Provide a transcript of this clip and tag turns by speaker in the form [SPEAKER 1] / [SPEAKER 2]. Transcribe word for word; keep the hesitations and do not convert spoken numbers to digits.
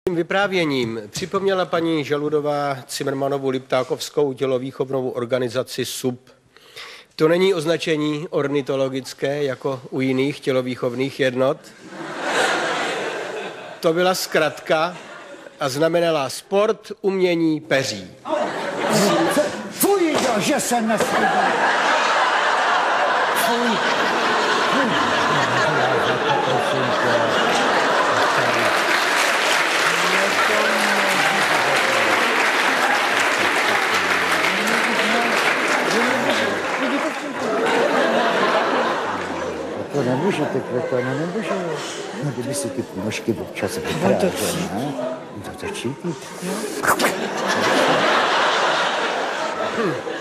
[SPEAKER 1] Tím vyprávěním připomněla paní Žaludová Cimrmanovu Liptákovskou tělovýchovnou organizaci S U P. To není označení ornitologické, jako u jiných tělovýchovných jednot. To byla zkratka a znamenala sport, umění, peří.
[SPEAKER 2] Fuj, že se nestydí. Fuj. To nemůžete, Květano, nemůže. No, kdyby si ty nožky občas vytrážel, ne? To začít.